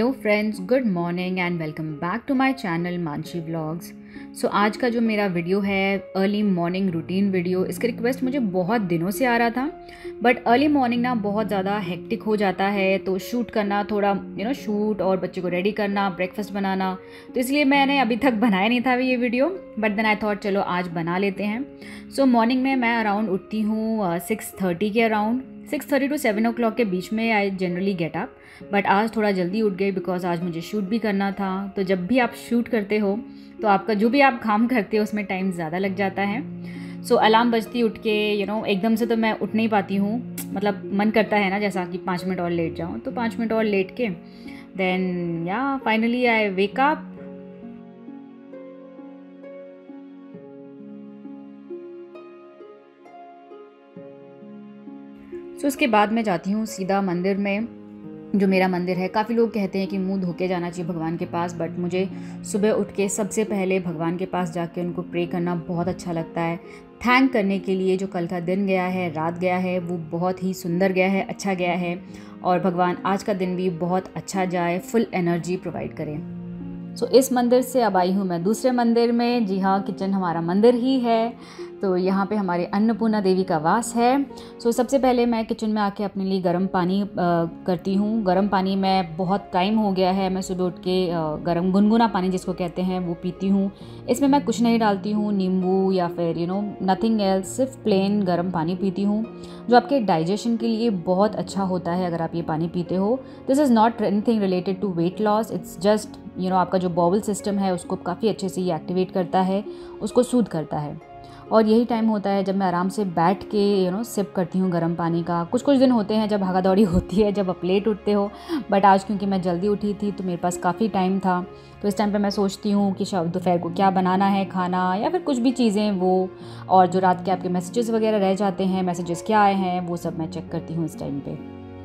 Hello friends, good morning and welcome back to my channel Mansi vlogs. सो आज का जो मेरा वीडियो है अर्ली मॉर्निंग रूटीन वीडियो, इसका रिक्वेस्ट मुझे बहुत दिनों से आ रहा था। बट अर्ली मॉर्निंग ना बहुत ज़्यादा हेक्टिक हो जाता है, तो शूट करना थोड़ा शूट और बच्चे को रेडी करना, ब्रेकफास्ट बनाना, तो इसलिए मैंने अभी तक बनाया नहीं था ये video. But then I thought चलो आज बना लेते हैं। सो मॉर्निंग में मैं अराउंड उठती हूँ 6:30 के अराउंड, 6:30 to 7 o'clock के बीच में I generally get up. But आज थोड़ा जल्दी उठ गई बिकॉज आज मुझे शूट भी करना था। तो जब भी आप शूट करते हो तो आपका जो भी आप काम करते हो उसमें टाइम ज़्यादा लग जाता है। सो अलार्म बजती उठ के एकदम से तो मैं उठ नहीं पाती हूँ, मतलब मन करता है ना जैसा कि 5 मिनट और लेट जाऊँ, तो 5 मिनट और लेट के then finally I wake up. So उसके बाद मैं जाती हूँ सीधा मंदिर में, जो मेरा मंदिर है। काफ़ी लोग कहते हैं कि मुंह धो के जाना चाहिए भगवान के पास, बट मुझे सुबह उठ के सबसे पहले भगवान के पास जाके उनको प्रे करना बहुत अच्छा लगता है। थैंक करने के लिए जो कल का दिन गया है, रात गया है, वो बहुत ही सुंदर गया है, अच्छा गया है, और भगवान आज का दिन भी बहुत अच्छा जाए, फुल एनर्जी प्रोवाइड करें। सो इस मंदिर से अब आई हूँ मैं दूसरे मंदिर में। जी हाँ, किचन हमारा मंदिर ही है, तो यहाँ पे हमारे अन्नपूर्णा देवी का वास है। सो सबसे पहले मैं किचन में आके अपने लिए गर्म पानी करती हूँ। गर्म पानी में बहुत टाइम हो गया है, मैं सुबह उठ के गर्म गुनगुना पानी जिसको कहते हैं वो पीती हूँ। इसमें मैं कुछ नहीं डालती हूँ, नींबू या फिर नथिंग एल्स, सिर्फ प्लेन गर्म पानी पीती हूँ, जो आपके डाइजेशन के लिए बहुत अच्छा होता है अगर आप ये पानी पीते हो। This is not anything related to weight loss, it's just आपका जो बॉवल सिस्टम है उसको काफ़ी अच्छे से ये एक्टिवेट करता है, उसको सूद करता है। और यही टाइम होता है जब मैं आराम से बैठ के सिप करती हूँ गर्म पानी का। कुछ कुछ दिन होते हैं जब भागा दौड़ी होती है, जब आप लेट उठते हो, बट आज क्योंकि मैं जल्दी उठी थी तो मेरे पास काफ़ी टाइम था, तो इस टाइम पे मैं सोचती हूँ कि शायद दोपहर को क्या बनाना है खाना, या फिर कुछ भी चीज़ें वो, और जो रात के आपके मैसेजेस वगैरह रह जाते हैं, मैसेजेस क्या आए हैं, वो सब मैं चेक करती हूँ इस टाइम पे।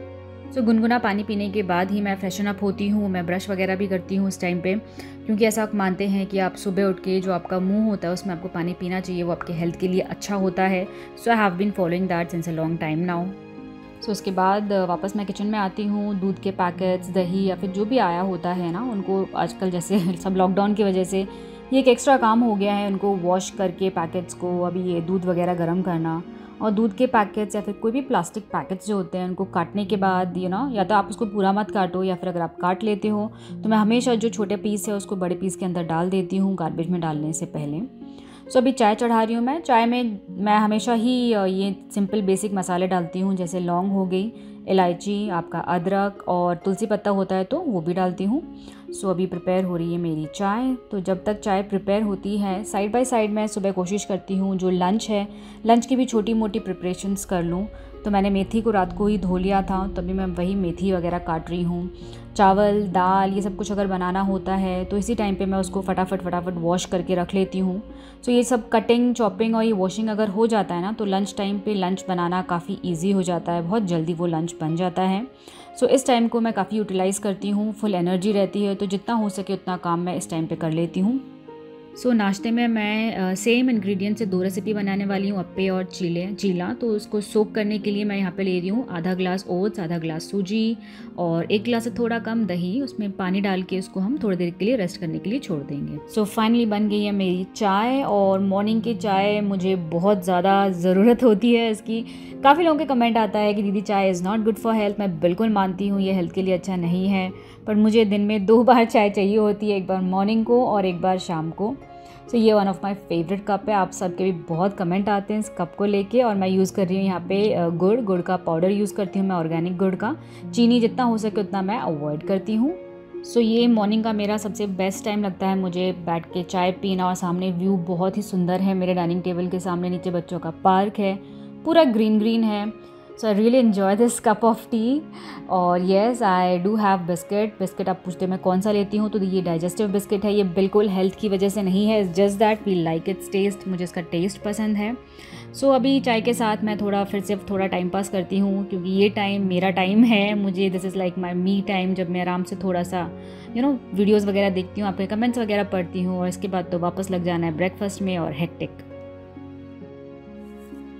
सो गुनगुना पानी पीने के बाद ही मैं फ्रेशन अप होती हूँ, मैं ब्रश वगैरह भी करती हूँ इस टाइम पे, क्योंकि ऐसा मानते हैं कि आप सुबह उठ के जो आपका मुंह होता है उसमें आपको पानी पीना चाहिए, वो आपके हेल्थ के लिए अच्छा होता है। So I have been following that since a long time now. So उसके बाद वापस मैं किचन में आती हूँ। दूध के पैकेट्स, दही या फिर जो भी आया होता है ना, उनको आजकल जैसे सब लॉकडाउन की वजह से ये एक एक्स्ट्रा काम हो गया है, उनको वॉश करके पैकेट्स को, अभी ये दूध वगैरह गर्म करना, और दूध के पैकेट्स या फिर कोई भी प्लास्टिक पैकेट्स जो होते हैं उनको काटने के बाद या तो आप उसको पूरा मत काटो, या फिर अगर आप काट लेते हो तो मैं हमेशा जो छोटे पीस है उसको बड़े पीस के अंदर डाल देती हूँ गार्बेज में डालने से पहले। सो अभी चाय चढ़ा रही हूँ मैं। चाय में मैं हमेशा ही ये सिंपल बेसिक मसाले डालती हूँ, जैसे लौंग हो गई, इलायची, आपका अदरक और तुलसी पत्ता होता है तो वो भी डालती हूँ। सो अभी प्रिपेयर हो रही है मेरी चाय। तो जब तक चाय प्रिपेयर होती है, साइड बाय साइड मैं सुबह कोशिश करती हूँ जो लंच है, लंच की भी छोटी मोटी प्रिपरेशंस कर लूँ। तो मैंने मेथी को रात को ही धो लिया था, तो अभी मैं वही मेथी वगैरह काट रही हूँ। चावल, दाल, ये सब कुछ अगर बनाना होता है तो इसी टाइम पे मैं उसको फटाफट वॉश करके रख लेती हूँ। सो ये सब कटिंग, चॉपिंग और ये वॉशिंग अगर हो जाता है ना, तो लंच टाइम पे लंच बनाना काफ़ी ईजी हो जाता है, बहुत जल्दी वो लंच बन जाता है। सो इस टाइम को मैं काफ़ी यूटिलाइज़ करती हूँ, फुल एनर्जी रहती है, तो जितना हो सके उतना काम मैं इस टाइम पे कर लेती हूँ। सो नाश्ते में मैं सेम इंग्रेडिएंट से 2 रेसिपी बनाने वाली हूँ, अप्पे और चीला। तो उसको सोक करने के लिए मैं यहाँ पे ले रही हूँ आधा ग्लास ओट्स, आधा ग्लास सूजी और 1 ग्लास से थोड़ा कम दही। उसमें पानी डाल के उसको हम थोड़ी देर के लिए रेस्ट करने के लिए छोड़ देंगे। सो फाइनली बन गई है मेरी चाय, और मॉर्निंग की चाय मुझे बहुत ज़्यादा ज़रूरत होती है इसकी। काफ़ी लोगों के कमेंट आता है कि दीदी chai is not good for health. मैं बिल्कुल मानती हूँ ये हेल्थ के लिए अच्छा नहीं है, पर मुझे दिन में 2 बार चाय चाहिए होती है, एक बार मॉर्निंग को और एक बार शाम को। सो ये one of my favourite cup है। आप सबके भी बहुत कमेंट आते हैं इस कप को लेके, और मैं यूज़ कर रही हूँ यहाँ पे गुड़ का पाउडर यूज़ करती हूँ मैं, ऑर्गेनिक गुड़ का। चीनी जितना हो सके उतना मैं अवॉइड करती हूँ। सो ये मॉर्निंग का मेरा सबसे बेस्ट टाइम लगता है मुझे, बैठ के चाय पीना, और सामने व्यू बहुत ही सुंदर है मेरे डाइनिंग टेबल के सामने, नीचे बच्चों का पार्क है, पूरा ग्रीन ग्रीन है। So I really enjoy this cup of tea. और yes, I do have biscuit. आप पूछते मैं कौन सा लेती हूँ, तो ये डाइजेस्टिव बिस्किट है। ये बिल्कुल हेल्थ की वजह से नहीं है, it's just that we like its taste, मुझे इसका टेस्ट पसंद है। सो अभी चाय के साथ मैं फिर से थोड़ा टाइम पास करती हूँ, क्योंकि ये टाइम मेरा टाइम है। मुझे this is like my me time, जब मैं आराम से थोड़ा सा वीडियोज़ वगैरह देखती हूँ, आपके कमेंट्स वगैरह पढ़ती हूँ, और इसके बाद तो वापस लग जाना है ब्रेकफास्ट में और हेक्टिक।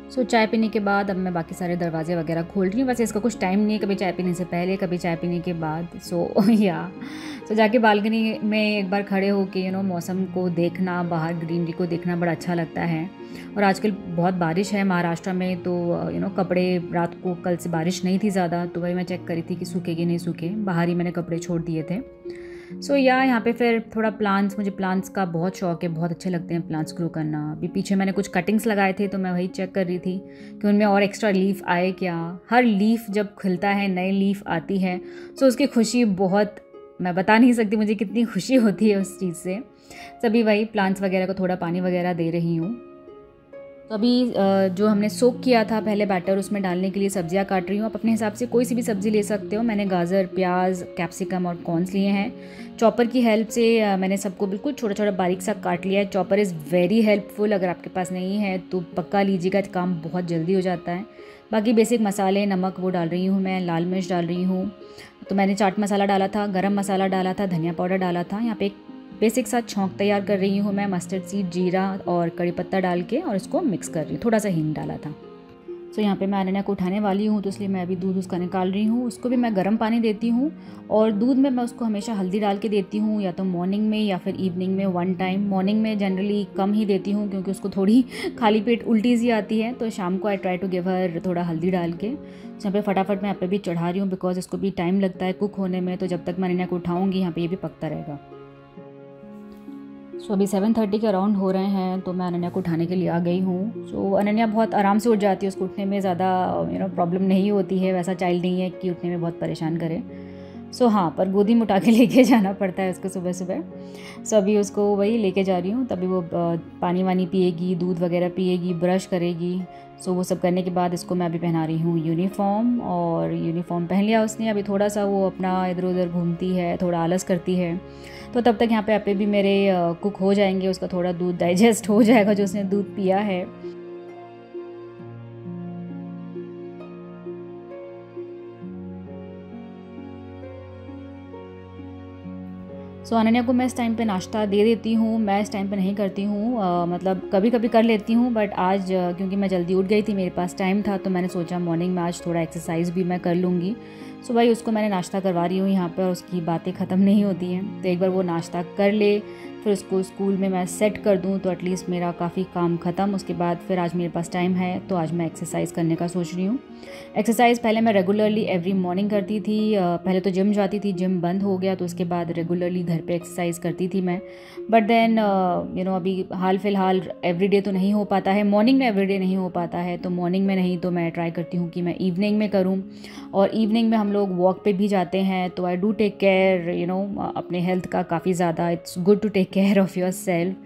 चाय पीने के बाद अब मैं बाकी सारे दरवाजे वगैरह खोल रही हूँ। वैसे इसका कुछ टाइम नहीं है, कभी चाय पीने से पहले, कभी चाय पीने के बाद। जाके बालकनी में एक बार खड़े होके मौसम को देखना, बाहर ग्रीनरी को देखना बड़ा अच्छा लगता है। और आजकल बहुत बारिश है महाराष्ट्र में, तो कपड़े, रात को कल से बारिश नहीं थी ज़्यादा, तो वही मैं चेक करी थी कि सूखे कि नहीं सूखे। बाहर ही मैंने कपड़े छोड़ दिए थे। यहाँ पे फिर थोड़ा प्लांट्स, मुझे प्लांट्स का बहुत शौक है, बहुत अच्छे लगते हैं प्लांट्स ग्रो करना। अभी पीछे मैंने कुछ कटिंग्स लगाए थे, तो मैं वही चेक कर रही थी कि उनमें और एक्स्ट्रा लीफ आए क्या। हर लीफ जब खिलता है, नई लीफ आती है, उसकी खुशी बहुत, मैं बता नहीं सकती मुझे कितनी खुशी होती है उस चीज़ से। सभी वही प्लांट्स वगैरह को थोड़ा पानी वगैरह दे रही हूँ। तो अभी जो हमने सोक किया था पहले बैटर, उसमें डालने के लिए सब्जियां काट रही हूँ। आप अपने हिसाब से कोई सी भी सब्ज़ी ले सकते हो। मैंने गाजर, प्याज, कैप्सिकम और कॉर्न्स लिए हैं। चॉपर की हेल्प से मैंने सबको बिल्कुल छोटा छोटा बारीक सा काट लिया है। चॉपर इज़ वेरी हेल्पफुल, अगर आपके पास नहीं है तो पक्का लीजिएगा, काम बहुत जल्दी हो जाता है। बाकी बेसिक मसाले, नमक वो डाल रही हूँ मैं, लाल मिर्च डाल रही हूँ। तो मैंने चाट मसाला डाला था, गरम मसाला डाला था, धनिया पाउडर डाला था। यहाँ पे एक बेसिक सा छौंक तैयार कर रही हूँ मैं, मस्टर्ड सीड, जीरा और कड़ी पत्ता डाल के, और इसको मिक्स कर रही हूँ। थोड़ा सा हींग डाला था। यहाँ पे मैं अनन्या को उठाने वाली हूँ, तो इसलिए मैं अभी दूध उसका निकाल रही हूँ। उसको भी मैं गर्म पानी देती हूँ, और दूध में मैं उसको हमेशा हल्दी डाल के देती हूँ, या तो मॉर्निंग में या फिर इवनिंग में 1 टाइम। मॉर्निंग में जनरली कम ही देती हूँ, क्योंकि उसको थोड़ी खाली पेट उल्टी सी आती है, तो शाम को I try to give her थोड़ा हल्दी डाल के। यहाँ पे फटाफट मैं यहाँ पे भी चढ़ा रही हूँ, बिकॉज इसको भी टाइम लगता है कुक होने में, तो जब तक मैं अनन्या को उठाऊँगी यहाँ पे ये भी पकता रहेगा। अभी 7:30 के अराउंड हो रहे हैं, तो मैं अनन्या को उठाने के लिए आ गई हूँ। अनन्या बहुत आराम से उठ जाती है, उसको उठने में ज़्यादा प्रॉब्लम नहीं होती है। वैसा चाइल्ड नहीं है कि उठने में बहुत परेशान करे। हाँ, पर गोदी में उठा के लेके जाना पड़ता है उसको सुबह सुबह। अभी उसको वही लेके जा रही हूँ, तभी वो पानी वानी पिएगी, दूध वगैरह पिएगी, ब्रश करेगी। वो सब करने के बाद इसको मैं अभी पहना रही हूँ यूनिफॉर्म, और यूनिफॉर्म पहन लिया उसने। अभी थोड़ा सा वो अपना इधर उधर घूमती है, थोड़ा आलस करती है, तो तब तक यहाँ पे आपे भी मेरे कुक हो जाएंगे। उसका थोड़ा दूध डाइजेस्ट हो जाएगा जो उसने दूध पिया है। अनन्या को मैं इस टाइम पे नाश्ता दे देती हूँ। मैं इस टाइम पे नहीं करती हूँ, मतलब कभी कभी कर लेती हूँ, बट आज क्योंकि मैं जल्दी उठ गई थी, मेरे पास टाइम था, तो मैंने सोचा मॉर्निंग में आज थोड़ा एक्सरसाइज भी मैं कर लूँगी। भाई उसको मैंने नाश्ता करवा रही हूँ यहाँ पर, उसकी बातें ख़त्म नहीं होती हैं। तो एक बार वो नाश्ता कर ले, फिर उसको स्कूल में मैं सेट कर दूँ, तो एटलीस्ट मेरा काफ़ी काम ख़त्म। उसके बाद फिर आज मेरे पास टाइम है, तो आज मैं एक्सरसाइज करने का सोच रही हूँ। एक्सरसाइज पहले मैं रेगुलरली एवरी मॉर्निंग करती थी। पहले तो जिम जाती थी, जिम बंद हो गया, तो उसके बाद रेगुलरली घर पे एक्सरसाइज करती थी मैं। बट देन अभी हाल फिलहाल एवरीडे तो नहीं हो पाता है, मॉर्निंग में एवरीडे नहीं हो पाता है, तो मॉर्निंग में नहीं तो मैं ट्राई करती हूँ कि मैं इवनिंग में करूँ। और इवनिंग में हम लोग वॉक पे भी जाते हैं, तो आई डू टेक केयर अपने हेल्थ का काफ़ी ज़्यादा। It's good to take care of yourself.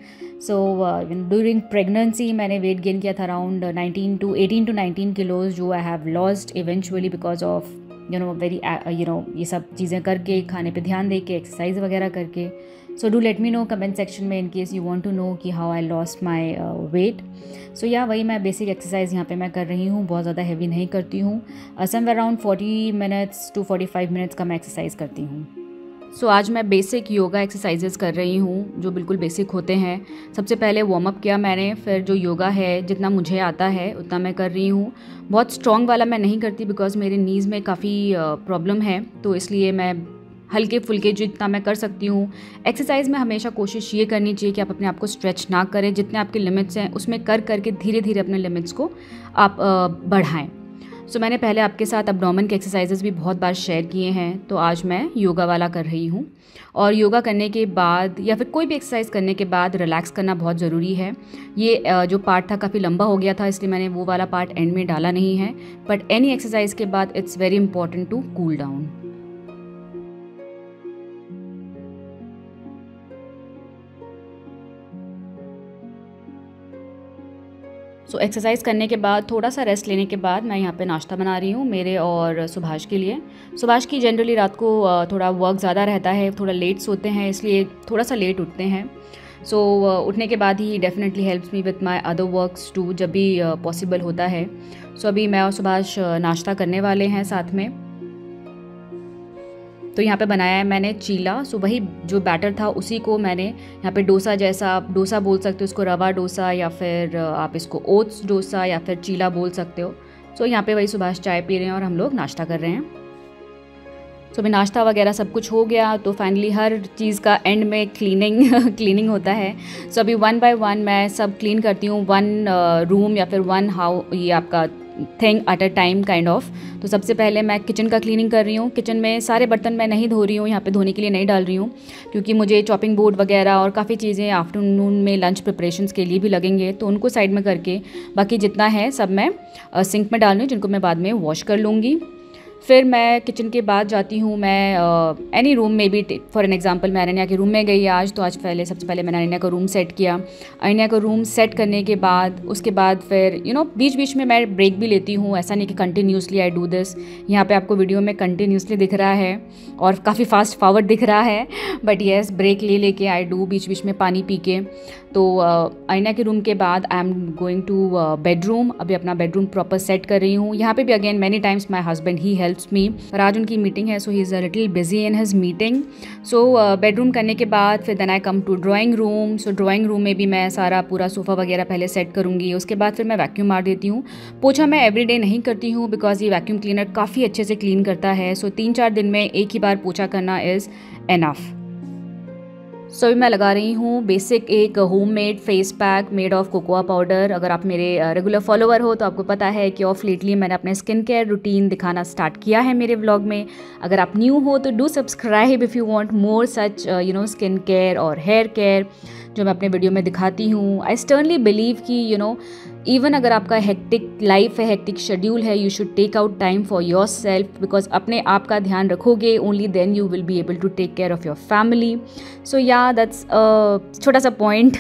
During pregnancy मैंने वेट गेन किया था अराउंड 18 to 19 किलोज़, जो I have lost eventually because of very ये सब चीज़ें करके, खाने पे ध्यान दे के, एक्सरसाइज वगैरह करके। Do let me know comment section में in case you want to know कि how I lost my weight. वही मैं बेसिक एक्सरसाइज यहाँ पे मैं कर रही हूँ, बहुत ज़्यादा हैवी नहीं करती हूँ। Somewhere around 40 minutes to 45 minutes का मैं एक्सरसाइज करती हूँ। आज मैं बेसिक योगा एक्सरसाइजेस कर रही हूँ, जो बिल्कुल बेसिक होते हैं। सबसे पहले वार्म अप किया मैंने, फिर जो योगा है जितना मुझे आता है उतना मैं कर रही हूँ। बहुत स्ट्रॉन्ग वाला मैं नहीं करती, बिकॉज मेरे नीज़ में काफ़ी प्रॉब्लम है, तो इसलिए मैं हल्के फुल्के जितना मैं कर सकती हूँ। एक्सरसाइज में हमेशा कोशिश ये करनी चाहिए कि आप अपने आप को स्ट्रेच ना करें, जितने आपके लिमिट्स हैं उसमें कर करके धीरे धीरे अपने लिमिट्स को आप बढ़ाएं। मैंने पहले आपके साथ एब्डोमेन के एक्सरसाइजेस भी बहुत बार शेयर किए हैं, तो आज मैं योगा वाला कर रही हूँ। और योगा करने के बाद या फिर कोई भी एक्सरसाइज करने के बाद रिलैक्स करना बहुत ज़रूरी है। ये जो पार्ट था काफ़ी लंबा हो गया था, इसलिए मैंने वो वाला पार्ट एंड में डाला नहीं है, बट एनी एक्सरसाइज के बाद it's very important to cool down. Exercise करने के बाद थोड़ा सा रेस्ट लेने के बाद मैं यहाँ पे नाश्ता बना रही हूँ मेरे और सुभाष के लिए। सुभाष की जनरली रात को थोड़ा वर्क ज़्यादा रहता है, थोड़ा लेट सोते हैं, इसलिए थोड़ा सा लेट उठते हैं। उठने के बाद ही definitely helps me with my other works too, जब भी पॉसिबल होता है। अभी मैं और सुभाष नाश्ता करने वाले हैं साथ में। तो यहाँ पे बनाया है मैंने चीला। सो वही जो बैटर था उसी को मैंने यहाँ पे डोसा जैसा, आप डोसा बोल सकते हो उसको, रवा डोसा, या फिर आप इसको ओट्स डोसा या फिर चीला बोल सकते हो। सो यहाँ पे वही सुभाष चाय पी रहे हैं और हम लोग नाश्ता कर रहे हैं। सो अभी नाश्ता वगैरह सब कुछ हो गया, तो फाइनली हर चीज़ का एंड में क्लीनिंग होता है। सो अभी 1 बाय 1 मैं सब क्लीन करती हूँ, 1 रूम या फिर 1 हाउ, ये आपका thing at a time kind of. तो सबसे पहले मैं किचन का क्लीनिंग कर रही हूँ। किचन में सारे बर्तन मैं नहीं धो रही हूँ, यहाँ पे धोने के लिए नहीं डाल रही हूँ, क्योंकि मुझे चॉपिंग बोर्ड वगैरह और काफ़ी चीज़ें आफ्टरनून में लंच प्रिपरेशंस के लिए भी लगेंगे, तो उनको साइड में करके बाकी जितना है सब मैं सिंक में डाल रही हूँ, जिनको मैं बाद में वॉश कर लूँगी। फिर मैं किचन के बाद जाती हूँ मैं एनी रूम में भी, फॉर एन एग्जांपल मैं अनन्या के रूम में गई आज, तो आज सबसे पहले मैंने अनन्या का रूम सेट किया। अनन्या का रूम सेट करने के बाद उसके बाद फिर बीच बीच में मैं ब्रेक भी लेती हूँ, ऐसा नहीं कि कंटिन्यूसली आई डू दिस। यहाँ पे आपको वीडियो में कंटिन्यूसली दिख रहा है और काफ़ी फास्ट फॉरवर्ड दिख रहा है, बट येस ब्रेक ले लेके आई डू, बीच बीच में पानी पी के। तो अनन्या के रूम के बाद I am going to bedroom. अभी अपना बेडरूम प्रॉपर सेट कर रही हूँ। यहाँ पे भी again many times my husband he helps me, पर आज उनकी मीटिंग है, so he is a little busy in his meeting. So bedroom करने के बाद फिर then I come to drawing room. So drawing room में भी मैं सारा पूरा सोफ़ा वगैरह पहले सेट करूँगी, उसके बाद फिर मैं वैक्यूम मार देती हूँ। पोछा मैं एवरीडे नहीं करती हूँ बिकॉज ये वैक्यूम क्लीनर काफ़ी अच्छे से क्लीन करता है। सो 3-4 दिन में एक ही बार पोछा करना इज़ एनफ। सो अभी मैं लगा रही हूँ बेसिक एक homemade face pack made of cocoa powder. अगर आप मेरे रेगुलर फॉलोअर हो तो आपको पता है कि ऑफ लेटली मैंने अपने स्किन केयर रूटीन दिखाना स्टार्ट किया है मेरे व्लॉग में। अगर आप न्यू हो तो do subscribe if you want more such skin care और हेयर केयर जो मैं अपने वीडियो में दिखाती हूँ। आई स्टर्नली बिलीव कि इवन अगर आपका हेक्टिक लाइफ है, हेक्टिक शेड्यूल है, you should take out time for yourself, because अपने आप का ध्यान रखोगे only then you will be able to take care of your family. So या दैट्स छोटा सा पॉइंट।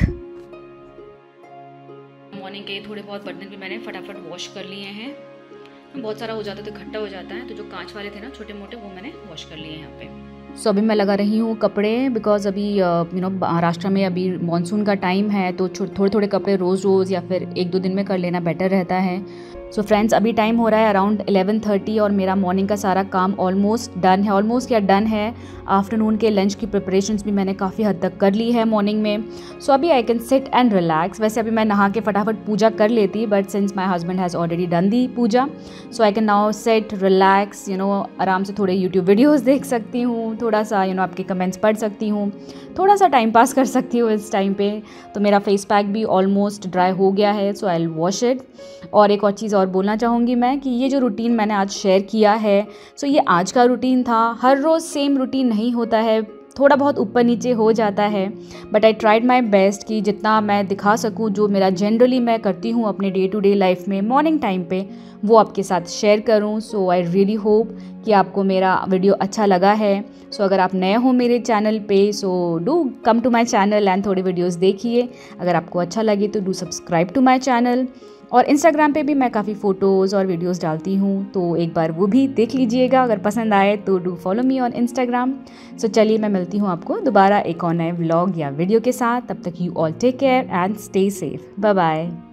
मॉर्निंग के थोड़े बहुत बर्तन भी मैंने फटाफट वॉश कर लिए हैं। बहुत सारा हो जाता है तो इकट्ठा हो जाता है, तो जो कांच वाले थे ना छोटे मोटे वो मैंने वॉश कर लिए हैं यहाँ पे। सो अभी मैं लगा रही हूँ कपड़े, बिकॉज अभी महाराष्ट्र में अभी मानसून का टाइम है, तो थोड़े थोड़े कपड़े रोज़ या फिर 1-2 दिन में कर लेना बेटर रहता है। सो फ्रेंड्स अभी टाइम हो रहा है अराउंड 11:30 और मेरा मॉर्निंग का सारा काम ऑलमोस्ट डन है, ऑलमोस्ट या डन है। आफ्टरनून के लंच की प्रिपरेशंस भी मैंने काफ़ी हद तक कर ली है मॉर्निंग में। सो अभी I can sit and relax. वैसे अभी मैं नहा के फटाफट पूजा कर लेती, but since my husband has already done the puja, so I can now sit relax, आराम से थोड़े यूट्यूब वीडियोज़ देख सकती हूँ, थोड़ा सा आपके कमेंट्स पढ़ सकती हूँ, थोड़ा सा टाइम पास कर सकती हूँ इस टाइम पे। तो मेरा फेस पैक भी ऑलमोस्ट ड्राई हो गया है, so I will wash it. और एक और चीज़ और बोलना चाहूँगी मैं कि ये जो रूटीन मैंने आज शेयर किया है, सो ये आज का रूटीन था। हर रोज़ सेम रूटीन नहीं होता है, थोड़ा बहुत ऊपर नीचे हो जाता है, but I tried my best कि जितना मैं दिखा सकूँ जो मेरा जनरली मैं करती हूँ अपने डे टू डे लाइफ में मॉर्निंग टाइम पे, वो आपके साथ शेयर करूँ। सो आई रियली होप कि आपको मेरा वीडियो अच्छा लगा है। सो अगर आप नए हो मेरे चैनल पे, so do come to my channel and थोड़े वीडियोस देखिए। अगर आपको अच्छा लगे तो do subscribe to my channel. और इंस्टाग्राम पे भी मैं काफ़ी फ़ोटोज़ और वीडियोस डालती हूँ, तो एक बार वो भी देख लीजिएगा। अगर पसंद आए तो do follow me on Instagram. So चलिए मैं मिलती हूँ आपको दोबारा एक और नए व्लॉग या वीडियो के साथ। तब तक you all take care and stay safe. Bye bye.